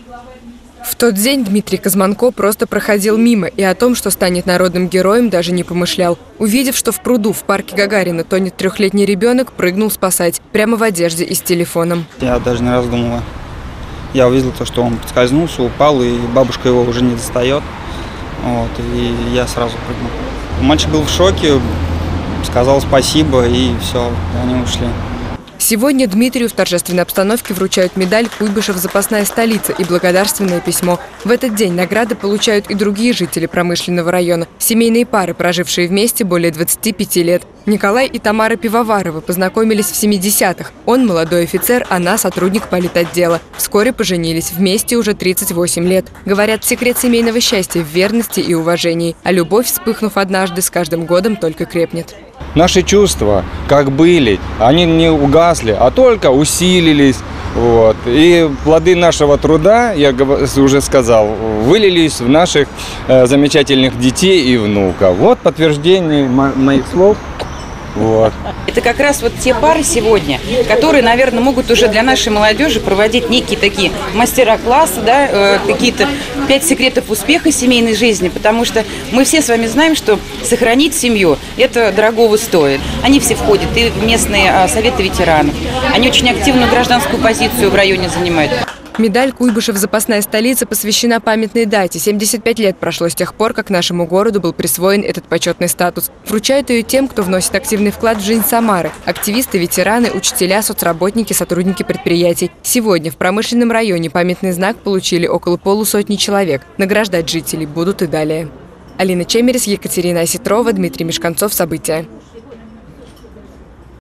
В тот день Дмитрий Козманко просто проходил мимо и о том, что станет народным героем, даже не помышлял. Увидев, что в пруду в парке Гагарина тонет 3-летний ребенок, прыгнул спасать, прямо в одежде и с телефоном. Я даже не раздумывая. Я увидел то, что он подскользнулся, упал, и бабушка его уже не достает. Вот, и я сразу прыгнул. Мальчик был в шоке, сказал спасибо, и все, они ушли. Сегодня Дмитрию в торжественной обстановке вручают медаль «Куйбышев запасная столица» и благодарственное письмо. В этот день награды получают и другие жители промышленного района. Семейные пары, прожившие вместе более 25 лет. Николай и Тамара Пивоваровы познакомились в 70-х. Он молодой офицер, она сотрудник политотдела. Вскоре поженились, вместе уже 38 лет. Говорят, секрет семейного счастья в верности и уважении. А любовь, вспыхнув однажды, с каждым годом только крепнет. Наши чувства, как были, они не угасли, а только усилились. Вот. И плоды нашего труда, я уже сказал, вылились в наших замечательных детей и внуков. Вот подтверждение моих слов. Вот. Это как раз вот те пары сегодня, которые, наверное, могут уже для нашей молодежи проводить некие такие мастера-классы, да, какие-то 5 секретов успеха семейной жизни, потому что мы все с вами знаем, что сохранить семью – это дорогого стоит. Они все входят и в местные советы ветеранов, они очень активную гражданскую позицию в районе занимают. Медаль «Куйбышев запасная столица» посвящена памятной дате. 75 лет прошло с тех пор, как нашему городу был присвоен этот почетный статус. Вручают ее тем, кто вносит активный вклад в жизнь Самары. Активисты, ветераны, учителя, соцработники, сотрудники предприятий. Сегодня в промышленном районе памятный знак получили около полусотни человек. Награждать жителей будут и далее. Алина Чемерис, Екатерина Осетрова, Дмитрий Мешканцов. События.